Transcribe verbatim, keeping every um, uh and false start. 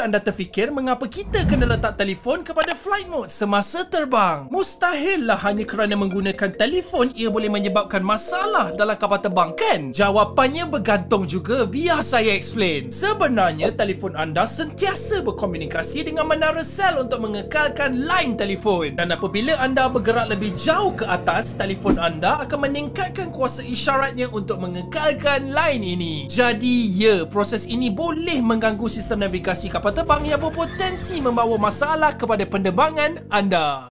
Adakah anda terfikir mengapa kita kena letak telefon kepada flight mode semasa terbang? Mustahillah hanya kerana menggunakan telefon ia boleh menyebabkan masalah dalam kapal terbang, kan? Jawapannya bergantung juga, biar saya explain. Sebenarnya telefon anda sentiasa berkomunikasi dengan menara sel untuk mengekalkan line telefon. Dan apabila anda bergerak lebih jauh ke atas, telefon anda akan meningkatkan kuasa isyaratnya untuk mengekalkan line ini. Jadi ya, proses ini boleh mengganggu sistem navigasi kapal terbang yang berpotensi membawa masalah kepada penerbangan anda.